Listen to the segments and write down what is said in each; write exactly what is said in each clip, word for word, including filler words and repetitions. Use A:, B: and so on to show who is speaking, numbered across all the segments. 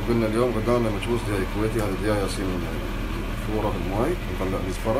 A: وقلنا اليوم قدامنا مجبوس دياي كويتي. هذا دياي يصير من فورة في الماي، نطلع نزفرة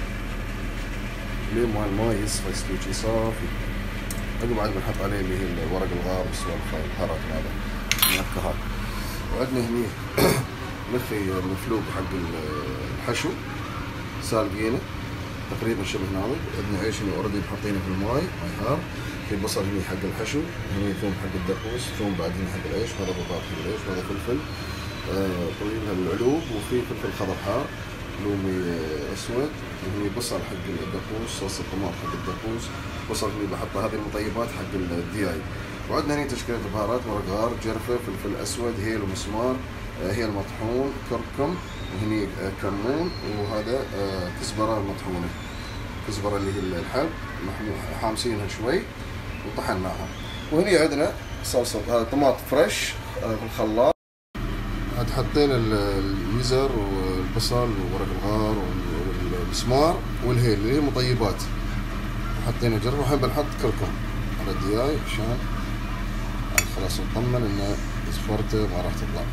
A: لين ما الماي يصفى يستوي شي صافي. عقب بعد بنحط عليه اللي هي ورق الغار والسوالف هاي البهارات هذا المنكهات. وعندنا هني مخي مفلوق حق الحشو سالقينه تقريبا شبه ناضج. عندنا عيش هنا اوريدي محطينه في الماي ماي هار. في بصل هني حق الحشو، هني ثوم حق الدقوس، ثوم بعدين حق العيش، هذا بطاطا حق العيش، وهذا فلفل آه طويل العلوب، وفي فلفل خضر حار، لومي آه اسود، وهني بصل حق الدقوس، صوص الطماط حق الدقوس، بصل هني بحطه. هذه المطيبات حق الدياي. وعندنا هني تشكيلة بهارات، مرق غار، جرفة، فلفل اسود، هيل ومسمار، آه هيل مطحون، كركم، وهني آه كمون، وهذا آه كزبرة مطحونة، كزبرة اللي هي الحب حامسينها شوي وطحناها. وهني عندنا صلصة هذا طماط فريش في الخلاط. عاد حطينا اليزر والبصل وورق الغار والمسمار والهيل اللي هي مطيبات، وحطينا جرة. والحين بنحط كركم على الدياي عشان خلاص نطمن ان زفرته ما راح تطلع.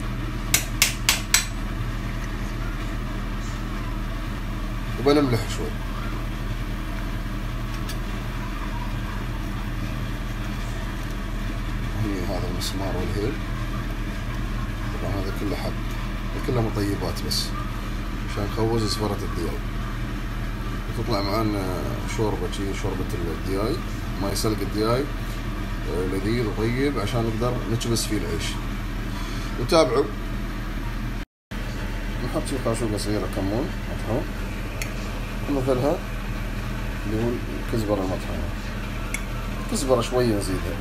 A: وبنملح شوي. هذا المسمار والهيل طبعا هذا كله حب، كله مطيبات بس عشان نخوز زفرة الدياي وتطلع معانا شوربة شي شوربة الدياي، ما يسلق الدياي لذيذ وطيب عشان نقدر نكبس فيه العيش. وتابعوا. نحط شي خاشوقة صغيرة كمون مطحون، ومثلها اللي هو الكزبرة المطحونة، كزبرة شوية نزيدها،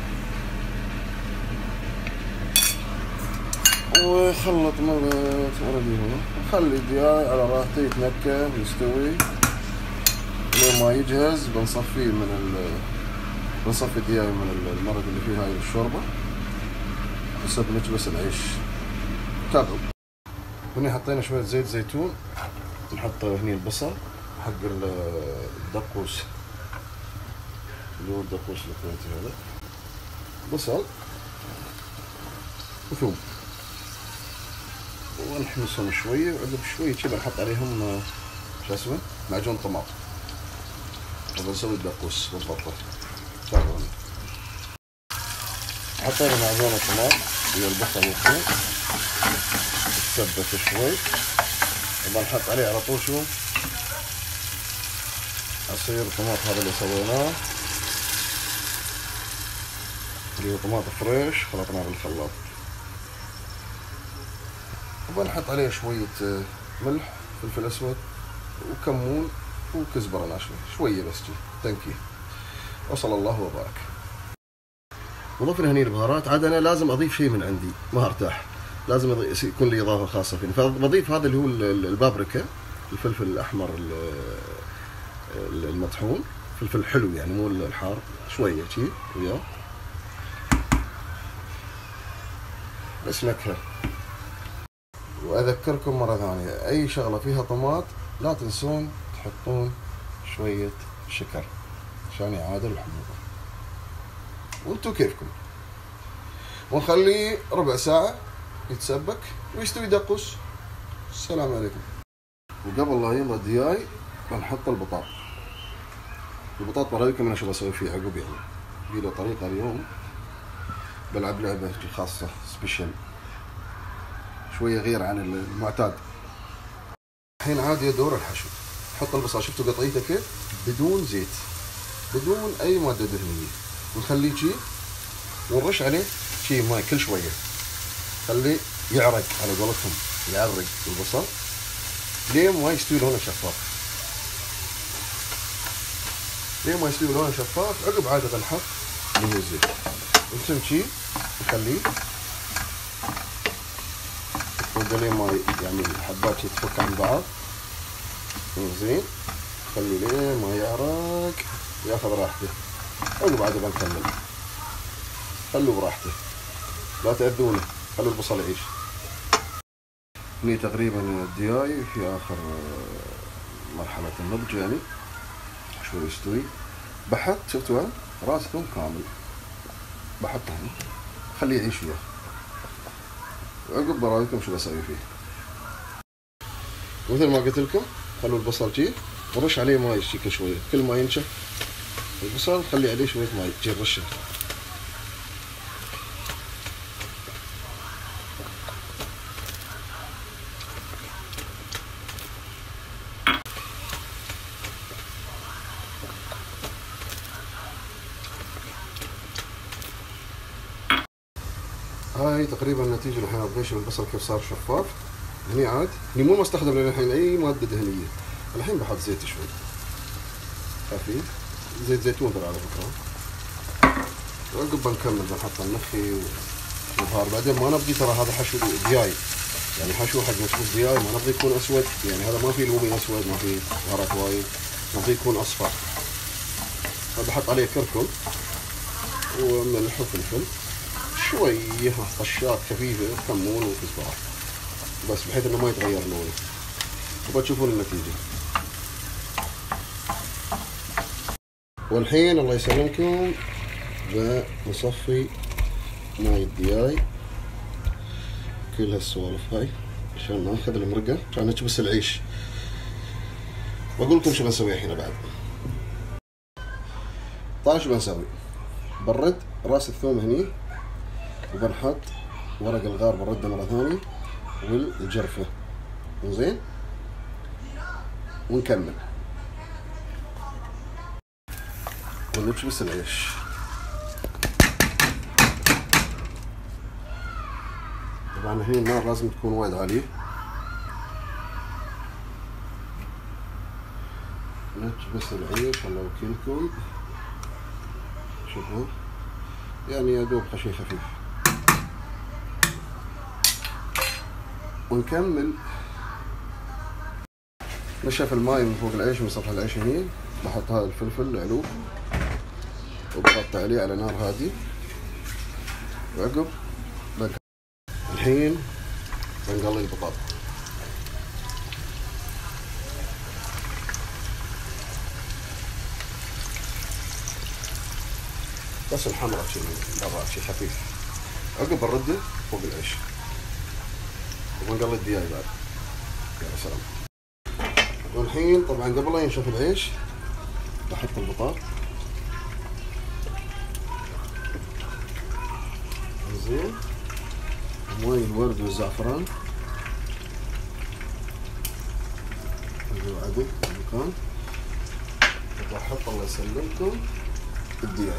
A: وخلط مرت اوريدي هنا. نخلي الدياي على راحته يتنكه ويستوي لين ما يجهز. بنصفيه من ال بنصفي الدياي من المرق اللي فيه هاي الشوربة حسب نكبس العيش. تابعوا. هنا حطينا شوية زيت زيتون، نحط هني البصل حق الدقوس اللي هو الدقوس الكويتي هذا، بصل وثوم، ونحمسهم شوية. وعقب شوية كذا نحط عليهم شو اسمه معجون طماط، وبنسوي الدقوس بالضبط. تابعوني. حطينا معجون الطماط ويا البصل والثوم، تسبك شوي، وبنحط عليه على طول شو عصير الطماط هذا اللي سويناه، اللي هو طماط فريش خلطناه بالخلاط. وبنحط عليه شوية ملح، فلفل اسود، وكمون، وكزبرة ناشفة شوية بس جي تنكيه. وصلى الله وبارك. وضفنا هني البهارات. عاد انا لازم اضيف شيء من عندي، ما ارتاح، لازم يكون لي اضافة خاصة فيني، فبضيف هذا اللي هو البابريكا، الفلفل الاحمر المطحون، فلفل حلو يعني مو الحار، شوية شي وياه بس نكهة. واذكركم مرة ثانية، اي شغلة فيها طماط لا تنسون تحطون شوية شكر عشان يعادل الحموضة. وانتو كيفكم. ونخليه ربع ساعة يتسبك ويستوي دقوس. السلام عليكم. وقبل لا يلا الدياي بنحط البطاط. البطاط برايكم انا شو بسوي فيه عقب، يعني في له طريقة اليوم بلعب لعبة خاصة سبيشل شوية غير عن المعتاد. الحين عادي دور الحشو. نحط البصل، شفتوا قطعيته كيف؟ بدون زيت، بدون اي مادة دهنية، ونخليه شي ونرش عليه شي ماي كل شوية، خليه يعرق على قولتهم، يعرق البصل لين ما يستوي لونه شفاف، لين ما يستوي لونه شفاف. عقب عادة نحط اللي هو الزيت، ونتم شي نخليه لين ما يعني الحبات تفك عن بعض زين. خلي لين ما يعرق ياخذ راحته. عقب عاد بنكمل. خلوه براحته، لا تأذونه، خلوا البصل يعيش. هني تقريبا الدياي في اخر مرحلة النضج، يعني شوي يستوي. بحط شفتوا راس ثوم كامل، بحطه هنا خليه يعيش وياه. عقب برايكم شو بسوي فيه. مثل ما قلت لكم خلوا البصل جي ورش عليه ماي شيكه شويه، كل ما ينشف البصل خلي عليه شويه ماي جي رشه. هاي تقريبا النتيجه الحين. ابغى البصل كيف صار شفاف. هني عاد هني مو مستخدم للحين اي ماده دهنيه. الحين بحط زيت شوي خفيف، زيت زيتون ترى على فكره. وعقب بنكمل بنحط النخي والبهار. بعدين ما نبغي ترى هذا حشو دياي، يعني حشو حق مشروب دياي، ما نبغي يكون اسود، يعني هذا ما فيه لومي اسود، ما فيه بهارات وايد، نبغي يكون اصفر. فبحط عليه كركم وملح وفلفل شويه طشات خفيفه، كمون وكزبره بس، بحيث انه ما يتغير لونه. وبتشوفون النتيجه. والحين الله يسلمكم بنصفي ماي الدياي كل هالسوالف هاي عشان ناخذ المرقه، عشان نكبس العيش. بقول لكم شو بنسوي الحين بعد. طيب شو بنسوي؟ برد راس الثوم هني، وبنحط ورق الغار برده مره ثانيه، والجرفه زين، ونكمل ونكبس العيش. طبعا هنا النار لازم تكون وايد عالية. نكبس العيش الله وكيلكم. شوفوا يعني يا دوب خشي خفيف، ونكمل. نشف الماي من فوق العيش، من سطح العيش هني. بحط هذا الفلفل العلوف وبغطي عليه على نار هادي. وعقب الحين بنقلي البطاطا. بس الحمرة شي برا شي خفيف. عقب بنرده فوق العيش وبنقلي الدياي بعد. يا سلام. والحين طبعا قبل لا ينشف العيش بحط البطاط زين، وماي الورد والزعفران عدل المكان. وبحط الله يسلمكم الدياي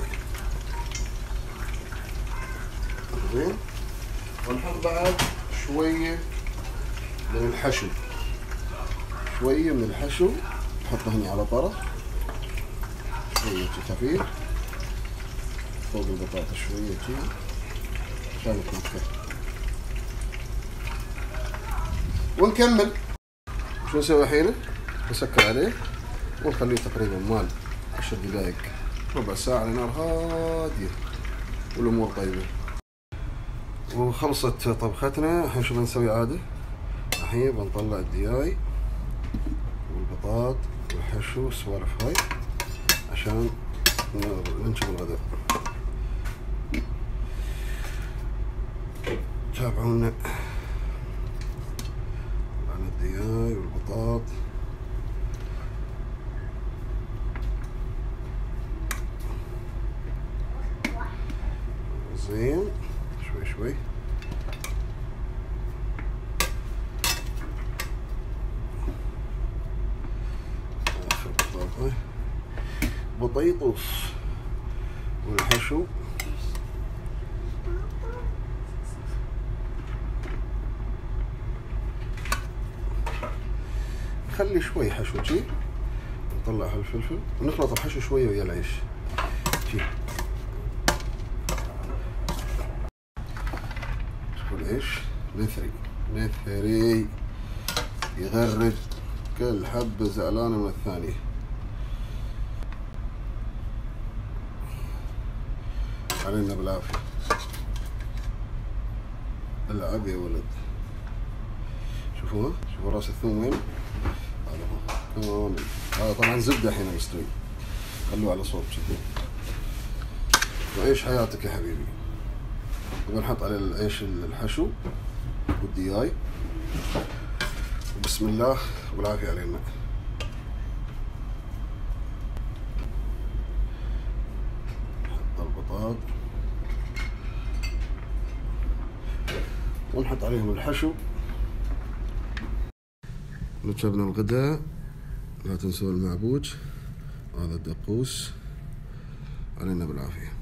A: زين. ونحط بعد شويه من الحشو، شويه من الحشو نحطه هنا على طرف، شويه خفيف فوق البطاطا، شويه كذا عشان يتمكن. ونكمل. شو نسوي الحين؟ نسكر عليه ونخليه تقريبا مال عشر دقائق ربع ساعة على نار هادية والأمور طيبة. وخلصت طبختنا. الحين شو بنسوي عادة؟ الحين بنطلع الدياي والبطاط والحشو والسوالف هاي عشان ننشر الغداء. تابعونا عن الدياي والبطاط. زين شوي شوي. بطيطوس والحشو نخلي شوي حشو جي، نطلع هالفلفل ونخلط الحشو شوية ويا العيش جي. شوفوا العيش نثري نثري يغرد، كل حبة زعلانة من الثانية. علينا بالعافية. العب يا ولد. شوفوها، شوفوا راس الثوم وين؟ هذا هو كامل. هذا طبعا زبدة الحين مستوي، خلوه على صوب شوفوا. وعيش حياتك يا حبيبي. وبنحط على العيش الحشو والدياي. وبسم الله والعافية علينا. نحط البطاط ونحط عليهم الحشو. نشرنا الغداء، لا تنسوا المعبوج، هذا الدقوس، علينا بالعافية.